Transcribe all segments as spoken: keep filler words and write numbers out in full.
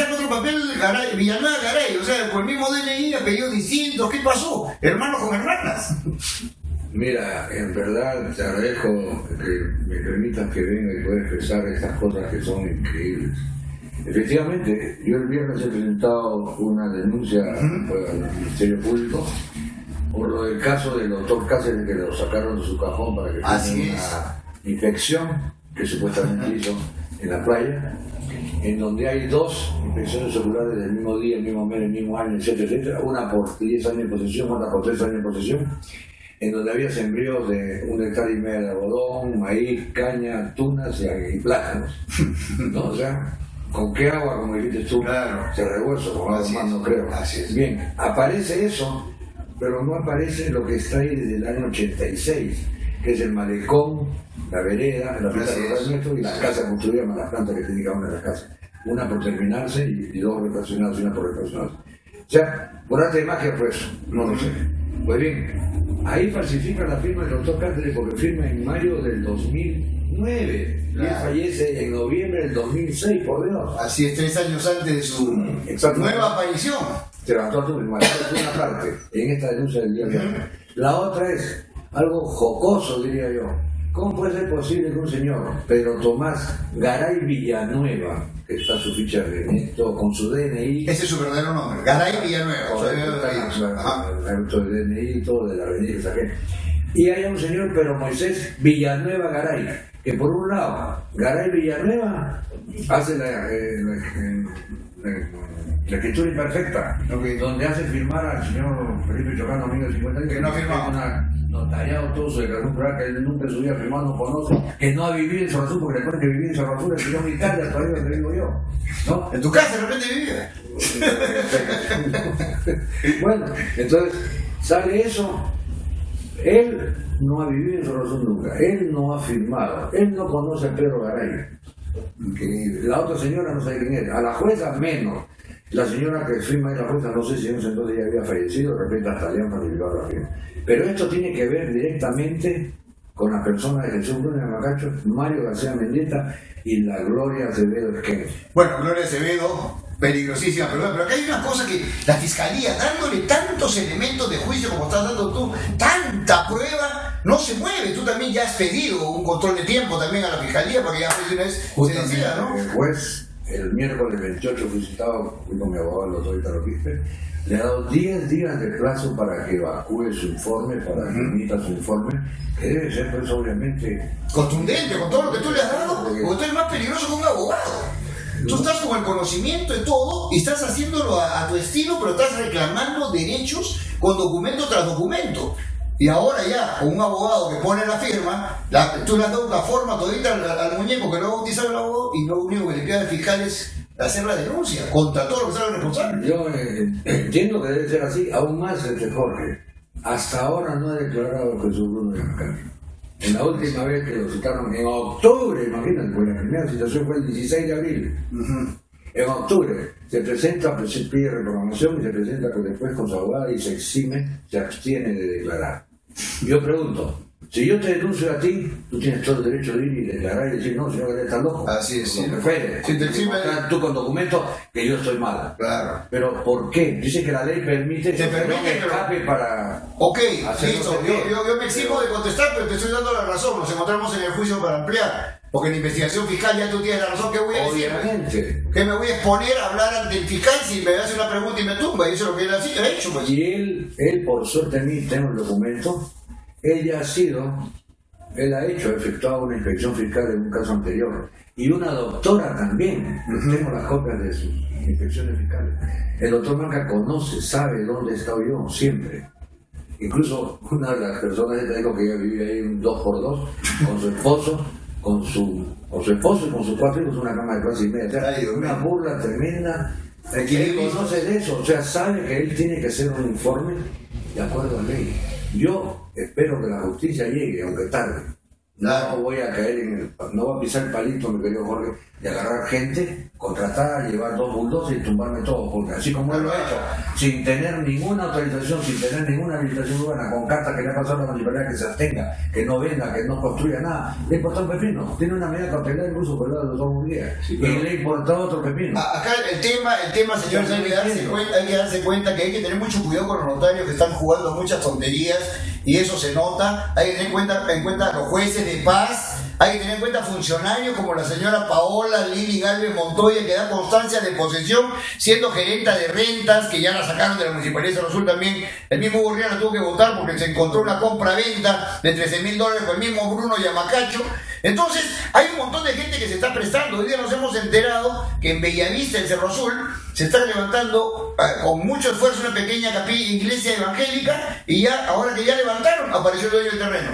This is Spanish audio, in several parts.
saca otro papel Garay, Villanueva Garay, o sea, con el mismo D N I, apellidos distintos, ¿qué pasó? Hermanos con hermanas. Mira, en verdad te agradezco que me permitas que venga y pueda expresar estas cosas que son increíbles. Efectivamente, yo el viernes he presentado una denuncia uh-huh. al Ministerio Público por lo del caso del doctor Cáceres, que lo sacaron de su cajón para que Así tenga una infección que supuestamente uh-huh. hizo en la playa, en donde hay dos infecciones celulares del mismo día, el mismo mes, el mismo año, etcétera, etcétera, una por diez años de posesión, otra por tres años de posesión, en donde había sembríos de un hectárea y media de algodón, maíz, caña, tunas y, y plátanos, ¿no? O sea, ¿con qué agua, como dijiste tú? Claro. Se revuelso, con algo más no creo. Así es. Bien, aparece eso, pero no aparece lo que está ahí desde el año ochenta y seis, que es el malecón, la vereda, la planta rural nuestro y las casas construidas más las plantas que tiene cada una de las casas. Una por terminarse y, y dos refaccionadas y una por refaccionarse. O sea, por arte de magia fue eso, no lo sé. Pues bien, ahí falsifica la firma del doctor Cáceres porque firma en mayo del dos mil nueve. Claro. Y él fallece en noviembre del dos mil seis, por Dios. Así es, tres años antes de su nueva aparición. Se levantó tú mismo. Esa es una parte en esta denuncia del día de hoy. La otra es algo jocoso, diría yo. ¿Cómo puede ser posible que un señor, Pedro Tomás Garay Villanueva, que está su ficha de neto, con su D N I... Ese es su verdadero nombre, Garay Villanueva. Con el D N I, todo de la avenida que saqué. Y hay un señor, Pedro Moisés Villanueva Garay, que por un lado, Garay Villanueva hace la, eh, la, la, la escritura imperfecta, okay. donde hace firmar al señor Felipe Chocano, amigo de cincuenta años, que no ha firmado. Notariado todo su declaración, que él nunca en su vida firmado, no conoce, que no ha vivido en Cerro Azul, porque le ponen que vivir en Cerro Azul, es que yo en Italia todavía te digo yo, ¿no? En tu casa de repente vivía. Bueno, entonces sale eso. Él no ha vivido en Cerro Azul nunca, él no ha firmado, él no conoce a Pedro Garay. La otra señora no sabe quién es, a la jueza menos. La señora que firma en la jueza, no sé si en ese entonces ya había fallecido, de repente hasta le han falsificado la firma. Pero esto tiene que ver directamente con las personas de Jesús Bruno Macacho, Mario García Mendieta y la Gloria Acevedo Esquema. Bueno, Gloria Acevedo, peligrosísima, pero, pero acá hay una cosa que la Fiscalía, dándole tantos elementos de juicio como estás dando tú, tanta prueba, no se mueve. Tú también ya has pedido un control de tiempo también a la Fiscalía, porque ya una vez se decía, ¿no? El juez, el miércoles veintiocho fui citado, fui con mi abogado, el doctor Italo Quispe, le ha dado diez días de plazo para que evacúe su informe, para que emita su informe, que debe ser pues obviamente... contundente con todo lo que tú le has dado, porque tú eres más peligroso que un abogado. Tú estás con el conocimiento de todo y estás haciéndolo a, a tu estilo, pero estás reclamando derechos con documento tras documento. Y ahora ya, con un abogado que pone la firma, la, tú le has dado una forma todita al, al muñeco que no ha bautizado el abogado, y lo único que le queda al fiscal es hacer la denuncia contra todo lo que sea responsable. Yo eh, entiendo que debe ser así, aún más este Jorge. Hasta ahora no ha declarado Jesús Bruno de Macacho. En la última vez que lo citaron, en octubre, imagínate, pues la primera citación fue el dieciséis de abril. Uh-huh. En octubre se presenta, pide reprogramación y se presenta después con su abogada y se exime, se abstiene de declarar. Yo pregunto, si yo te denuncio a ti, tú tienes todo el derecho de ir y declarar y decir, no, señor, que estás loco. Así es, sí. Si te exime, tú con documentos que yo estoy mal. Claro. Pero ¿por qué? Dice que la ley permite te permite que escape para... Ok, listo, yo, yo, yo me eximo de contestar, pero te estoy dando la razón. Nos encontramos en el juicio para ampliar. Porque en la investigación fiscal ya tú tienes la razón. ¿Qué voy a decir? Obviamente. ¿Qué me voy a exponer a hablar ante el fiscal si me hace una pregunta y me tumba? Y eso es lo que él ha hecho, pues. Y él, él por suerte, a mí tengo el documento, ella ha sido, él ha hecho, ha efectuado una inspección fiscal en un caso anterior. Y una doctora también, uh-huh. tengo las copias de sus inspecciones fiscales. El doctor Marca conoce, sabe dónde he estado yo, siempre. Incluso una de las personas esta dijo que ella vivía ahí un dos por dos con su esposo, con su, con su esposo y con sus cuatro hijos, una cama de clase y media. O sea, Ay, una burla tremenda. Él conoce de eso, o sea, sabe que él tiene que hacer un informe de acuerdo a ley. Yo espero que la justicia llegue, aunque tarde, No voy a caer en el, no voy a pisar el palito, mi querido Jorge, de agarrar gente, contratar, llevar dos bulldozers y tumbarme todo, porque así como él lo ha hecho, sin tener ninguna autorización, sin tener ninguna habilitación urbana, con carta que le ha pasado a la municipalidad que se abstenga, que no venda, que no construya nada, le importa un pepino, tiene una medida cautelar incluso por el lado de los dos días, sí, pero... y le importa otro pepino. Acá el tema, el tema, señores, hay que, darse cuenta, hay que darse cuenta que hay que tener mucho cuidado con los notarios que están jugando muchas tonterías, y eso se nota. Hay que tener en cuenta, en cuenta los jueces de paz, hay que tener en cuenta funcionarios como la señora Paola Lili Galvez Montoya, que da constancia de posesión siendo gerenta de rentas, que ya la sacaron de la Municipalidad de Cerro Azul también. El mismo Gurriana tuvo que votar porque se encontró una compra-venta de trece mil dólares con el mismo Bruno Yamacacho. Entonces, hay un montón de gente que se está prestando. Hoy día nos hemos enterado que en Bellavista, en Cerro Azul, se está levantando eh, con mucho esfuerzo una pequeña capilla, iglesia evangélica, y ya, ahora que ya levantaron, apareció el dueño del terreno.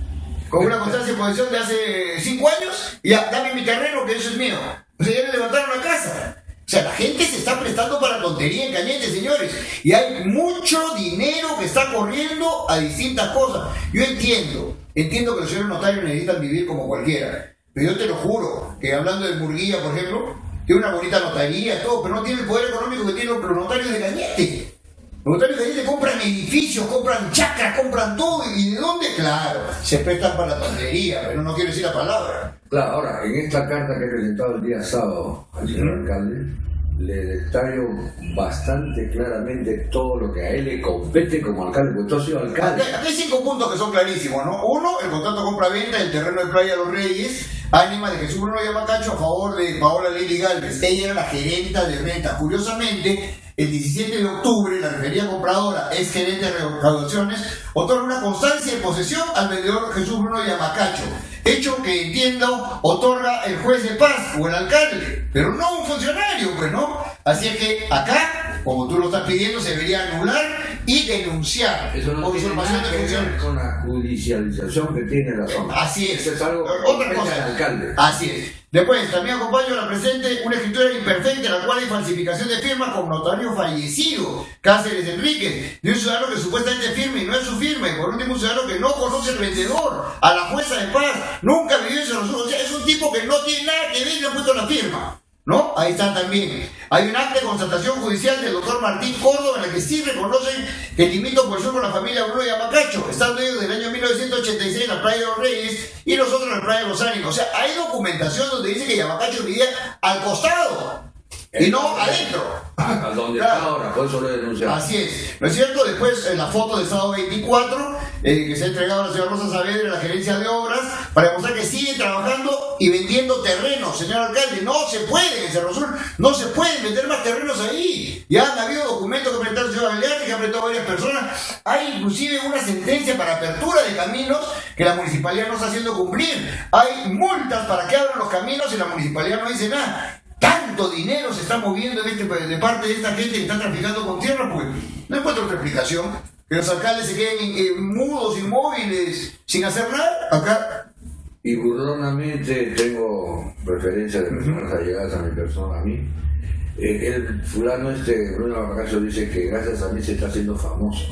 Con una constancia de posesión de hace cinco años, y ya, dame mi terreno, que eso es mío. O sea, ya le levantaron la casa. O sea, la gente se está prestando para tontería en Cañete, señores. Y hay mucho dinero que está corriendo a distintas cosas. Yo entiendo, entiendo que los señores notarios necesitan vivir como cualquiera. Pero yo te lo juro, que hablando de Murguía, por ejemplo, tiene una bonita notaría, todo, pero no tiene el poder económico que tienen los notarios de Cañete. Los notarios de Cañete compran edificios, compran chacras, compran todo. ¿Y de dónde? Claro, se prestan para la tontería, pero no quiero decir la palabra. Claro, ahora, en esta carta que he presentado el día sábado al señor uh-huh. alcalde, le detallo bastante claramente todo lo que a él le compete como alcalde, porque tú has sido alcalde. Aquí hay cinco puntos que son clarísimos, ¿no? Uno, el contrato compra-venta del terreno de Playa Los Reyes, ánima de Jesús Bruno Yamacacho a favor de Paola Lili Galvez. Ella era la gerenta de renta. Curiosamente, el diecisiete de octubre, la referida compradora, ex gerente de recaudaciones, otorga una constancia de posesión al vendedor Jesús Bruno Yamacacho. Hecho que, entiendo, otorga el juez de paz o el alcalde, pero no un funcionario, pues, ¿no? Así es que acá, como tú lo estás pidiendo, se debería anular y denunciar. Eso no tiene nada que ver con la judicialización que tiene la zona. Así es. Eso es algo otra cosa. Del alcalde. Así es. Después, también acompaño a la presente una escritura imperfecta en la cual hay falsificación de firma con notario fallecido, Cáceres Enríquez, de un ciudadano que supuestamente firma y no es su firma, y por último un ciudadano que no conoce al vendedor, a la jueza de paz, nunca vivió en Cerro Azul. O sea, es un tipo que no tiene nada que ver y le ha puesto la firma, ¿no? Ahí está también. Hay un acta de constatación judicial del doctor Martín Córdoba en la que sí reconocen que el limito por sur con la familia Bruno Yamacacho, estando ellos del año mil novecientos ochenta y seis en la playa de los Reyes y nosotros en la playa de los Ánimos. O sea, hay documentación donde dice que Yamacacho vivía al costado y no adentro. A donde claro. está ahora, por eso lo he denunciado. Así es, ¿no es cierto? Después, en la foto del sábado veinticuatro, eh, que se ha entregado a la señora Rosa Saavedra en la gerencia de obras, para demostrar que sigue trabajando y vendiendo terrenos. Señor alcalde, no se puede en Cerro Azul, no se pueden vender más terrenos ahí. Ya han habido documentos que presentaron el señor Galeano, que ha presentado varias personas. Hay inclusive una sentencia para apertura de caminos que la municipalidad no está haciendo cumplir. Hay multas para que abran los caminos y la municipalidad no dice nada. Tanto dinero se está moviendo de, este, de parte de esta gente que está traficando con tierra, pues no encuentro otra explicación. Que los alcaldes se queden eh, mudos, inmóviles, sin hacer nada. Acá. Y burlonamente tengo preferencia de personas uh-huh. allegadas a mi persona, a mí. Eh, el fulano este, Bruno Yamacacho, dice que gracias a mí se está haciendo famoso.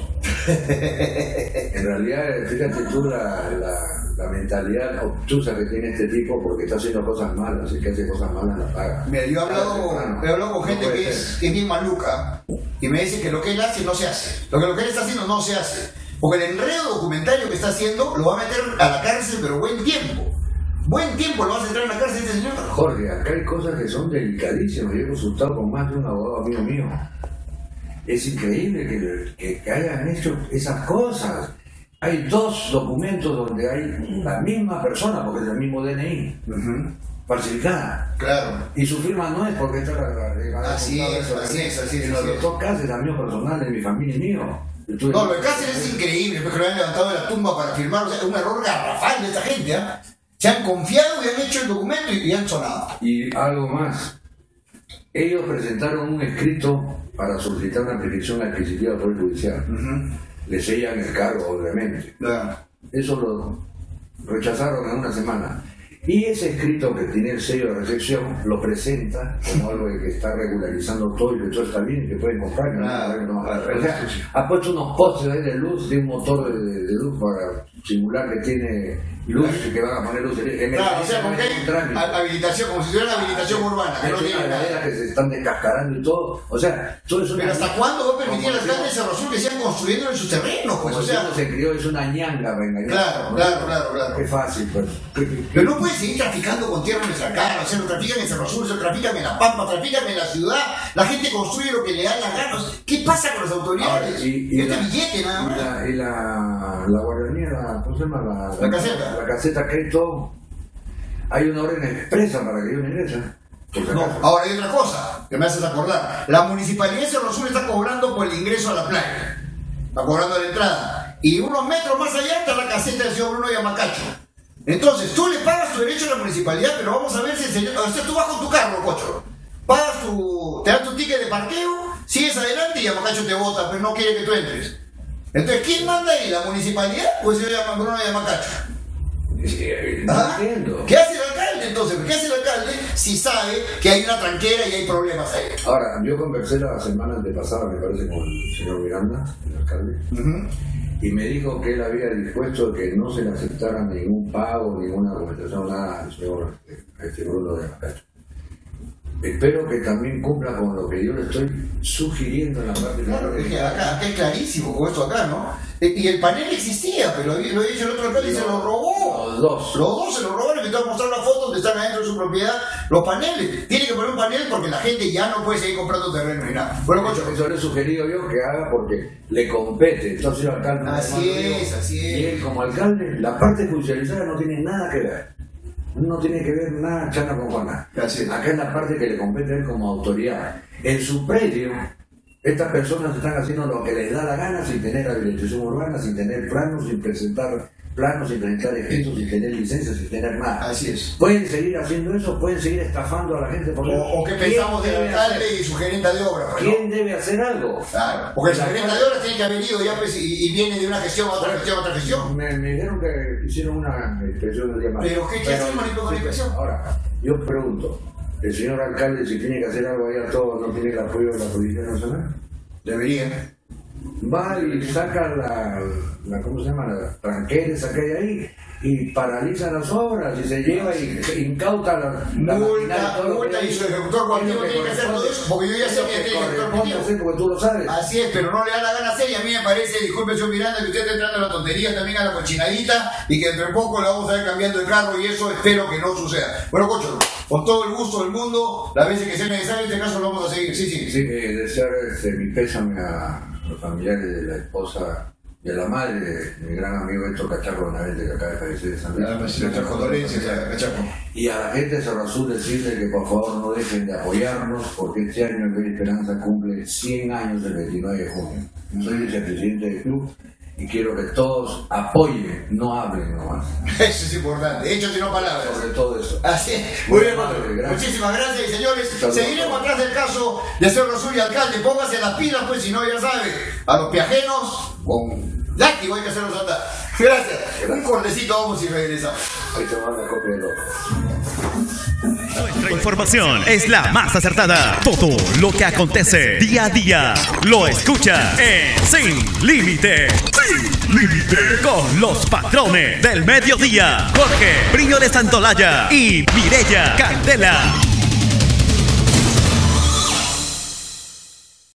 En realidad, fíjate tú la, la, la mentalidad obtusa que tiene este tipo, porque está haciendo cosas malas, y que hace cosas malas la paga. Mira, yo he hablado, claro, he hablado con gente no que, es, que es bien maluca, y me dice que lo que él hace no se hace. Lo que, lo que él está haciendo no se hace. Porque el enredo documentario que está haciendo lo va a meter a la cárcel, pero buen tiempo. Buen tiempo lo vas a entrar en la cárcel este señor. Jorge, acá hay cosas que son delicadísimas. Yo he consultado con más de un abogado amigo mío. Es increíble que, que, que hayan hecho esas cosas. Hay dos documentos donde hay la misma persona, porque es el mismo D N I, uh-huh. falsificada. Claro. Y su firma no es porque está... Así es, así es, así es. En los dos casos, a mío personal, de mi familia y mío. No, lo de Cáceres es increíble, porque lo han levantado de la tumba para firmar. O sea, es un error garrafal de esta gente, ¿ah? ¿eh? Se han confiado y han hecho el documento y, y han sonado. Y algo más. Ellos presentaron un escrito para solicitar una prescripción adquisitiva por el judicial. Uh-huh. Le sellan el cargo, obviamente. Uh-huh. Eso lo rechazaron en una semana. Y ese escrito que tiene el sello de recepción lo presenta como algo que está regularizando todo y que todo está bien y que pueden comprar. Ah, no, no, no. O sea, ha puesto unos postes ahí de luz, de un motor de, de luz para singular que tiene luz y que van a poner luz. Claro, o sea, porque hay habilitación, como si tuviera una habilitación urbana, que no tiene nada. Que se están descascarando y todo. O sea, todo eso. Pero ¿hasta cuándo va a permitir al alcalde de Cerro Azul que sigan construyendo en sus terrenos? Pues, o sea, se crió, es una ñanga, venga. Claro, claro, claro, claro. Qué fácil, pues. Pero no puede seguir traficando con tierra en nuestra cara. O sea, lo trafican en Cerro Azul, se trafican en La Pampa, trafican en la ciudad. La gente construye lo que le da la gana. ¿Qué pasa con las autoridades? Ahora, y, y este la, billete nada más. Y la, y la, la guardería, la, ¿cómo se llama? La, la, la caseta. La caseta Crédito. Hay una orden expresa para que yo ingrese. No, ahora hay otra cosa que me haces acordar. La municipalidad de Cerro Azul está cobrando por el ingreso a la playa. Está cobrando la entrada. Y unos metros más allá está la caseta del señor Bruno Yamacacho. Entonces, tú le pagas tu derecho a la municipalidad, pero vamos a ver si el señor... O sea, tú vas con tu carro, cocho. Pagas tu... Te das tu ticket de parqueo, sigues adelante y Yamacacho te vota, pero no quiere que tú entres. Entonces, ¿quién manda ahí? ¿La municipalidad o el señor Bruno Yamacacho? ¿Ah? Entiendo. ¿Qué hace el alcalde entonces? ¿Qué hace el alcalde si sabe que hay una tranquera y hay problemas ahí? Ahora, yo conversé la semana antepasada, me parece, con el señor Miranda, el alcalde, uh-huh. y me dijo que él había dispuesto que no se le aceptara ningún pago, ninguna documentación, nada al señor este Bruno de Yamacacho. Espero que también cumpla con lo que yo le estoy sugiriendo en la parte. Claro, es que acá, acá es clarísimo con esto acá, ¿no? Y el panel existía, pero lo ha dicho el otro alcalde y se lo robó. Los dos. Los dos se lo robaron y te voy a mostrar la foto donde están adentro de su propiedad los paneles. Tiene que poner un panel porque la gente ya no puede seguir comprando terreno ni nada. Bueno, Cocho. Eso le he sugerido yo que haga porque le compete. Entonces el alcalde. Así es, digo, así es. Y él como alcalde, la parte judicializada no tiene nada que ver. No tiene que ver nada Chana con Juana. Acá es la parte que le compete a él como autoridad. En su predio, estas personas están haciendo lo que les da la gana sin tener habilitación urbana, sin tener planos, sin presentar planos, sin presentar ejemplos, sin tener licencias, sin tener nada. Así es. Pueden seguir haciendo eso, pueden seguir estafando a la gente. Porque o, o qué pensamos del alcalde hacer? Y su gerente de obra. Pues, ¿quién ¿no? debe hacer algo? Claro. Porque el gerente de obra tiene que haber ido ya pues, y, y viene de una gestión a otra gestión a otra gestión. Me, me dijeron que hicieron una inspección el día más. ¿Pero qué, qué hacemos con la inspección? Ahora, yo pregunto, ¿el señor alcalde si tiene que hacer algo ahí a todos no tiene el apoyo de la Policía Nacional? Debería. Va y saca la, la ¿cómo se llama? La tranquera esa que hay ahí y paraliza las obras y se lleva y incauta la, la multa, multa y su ejecutor contigo tiene que hacer todo eso, porque yo ya sé que tiene ejecutor contigo. Porque tú lo sabes. Así es, pero no le da la gana hacer y a mí me parece, disculpe señor Miranda, que usted está entrando a la tontería también a la cochinadita y que dentro de poco le vamos a ir cambiando el carro y eso espero que no suceda. Bueno, Cocho, con todo el gusto del mundo, las veces que sea necesario, en este caso lo vamos a seguir. Sí, sí. Sí, eh, desear este, mi pésame a los familiares de la esposa y a la madre de mi gran amigo Héctor Cachaco, una vez que acaba de fallecer de San Luis. Ah, pues, nuestras condolencias a Cachaco. Y a la gente de Cerro Azul decirle que por favor no dejen de apoyarnos, porque este año el Bella Esperanza cumple cien años el veintinueve de junio. Soy vicepresidente del club y quiero que todos apoyen, no hablen nomás. Eso es importante, hechos y no palabras. Sobre todo eso. Así es. Muy bien, Cocho. Muchísimas gracias y señores, Salud. Seguiremos atrás del caso de Cerro Azul y alcalde. Póngase las pilas, pues, si no, ya sabe, a los piajenos con látigo hay que hacerlos andar. Gracias. Gracias. Un cortecito vamos y regresamos. Ahí te manda copia del otro. Nuestra información es la más acertada. Todo lo que acontece día a día lo escuchas en Sin Límite. Sin Límite. Con los patrones del mediodía, Jorge Briones Santolaya y Mireya Candela.